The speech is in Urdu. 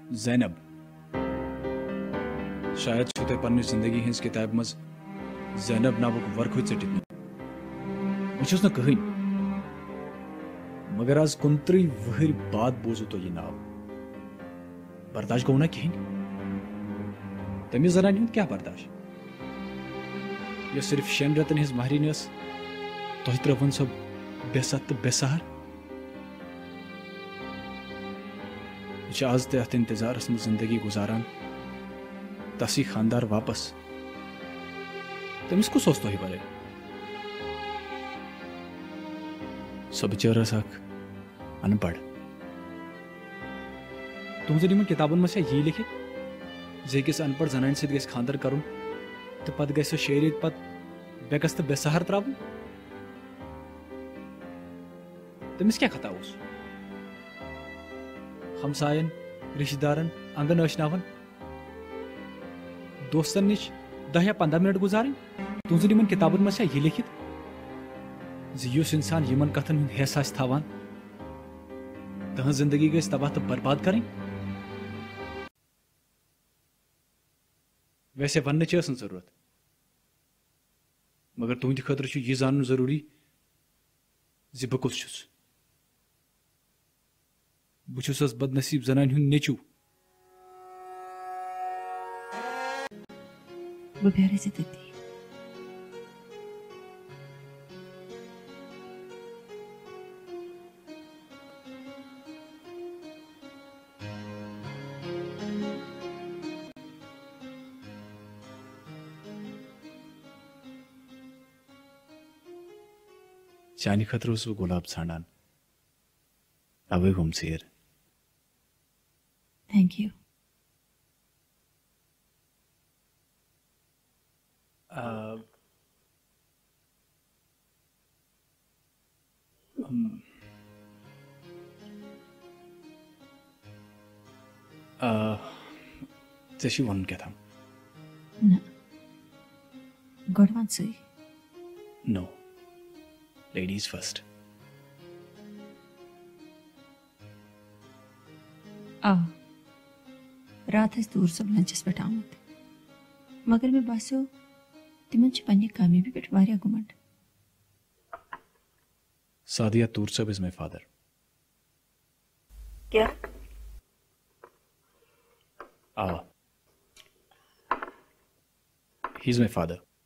زینب شاید چھو تۄہہِ پننہِ زندگی ہٕنٛز کِتابہِ منٛز زینب ناوُک ورقٕے ژٔٹِتھ بہٕ چھُس نہٕ کٕہٕنۍ مگر آز 29 وٕہٕرۍ بعد بوٗزوٕ تۄہہِ یہِ ناو برداش گوٚو نہ کِہیٖنۍ تٔمِس زنانہِ ہُنٛد کیٛاہ برداش یۄس صرف 6 رٮ۪تن ہٕنٛز مہرِنۍ ٲس تۄہہِ ترٲوٕن سۄ بے ست تہٕ بے سہر یہِ چھِ آز تہِ اتھ انتظارس منٛز زندگی گُزاران تس یی خاندار واپس تٔمِس کُس اوس تۄہہِ ورٲے سۄ بِچٲر ٲس اکھ ان پڑھ تُہنٛزن یِمن کِتابن منٛز چھا یی لیکھِتھ زِ أکِس ان پڑھ زنانہِ سۭتۍ گژھِ خاندر کرُن تہٕ پتہٕ گژھِ سۄ 6 رٮ۪تۍ پتہٕ بیکس تہٕ بے سہر تراوُن تٔمِس کیٛاہ خطا اوس ہمساین رشتہٕ دارن انگن ٲشناون دوستن نِش 10 یا 15 منٹ گُزارٕنۍ تُہنٛزن یِمن کِتابن منٛز چھا یہِ لیکھِتھ زِ یُس انسان یِمن کتھن ہُنٛد حیس آسہِ تھاوان تٕہنٛز زندگی گژھِ تباہ تہٕ برباد کرٕنۍ ویسے وننٕچ ٲس نہٕ ضروٗرت مگر تُہنٛدِ خٲطرٕ چھُ یہِ زانُن ضروٗری زِ بہٕ کُس چھُس بہٕ چھُس حظ بدنصیٖب زنانہِ ہُنٛد نیٚچوٗ بہٕ بیٚہرٕ ژےٚ تٔتی چانہِ خٲطرٕ اوسُس بہٕ گۄلاب ژھانڈان اوے گوٚم ژیر تھینک یو ژےٚ چھُے وَنُن کیٛاہ تام نہ گۄڈٕ وَن ژٕے نو لیڈیٖز فٔسٹ آ راتھ ٲسۍ دوٗر صٲب لنچس پٮ۪ٹھ آمُت مگر مےٚ باسیو تِمن چھِ پننہِ کامیٲبی پٮ۪ٹھ واریاہ گُمنڈ سادیا توٗر صٲب از ماے فادر کیٛاہ آ ہی از ماے فادر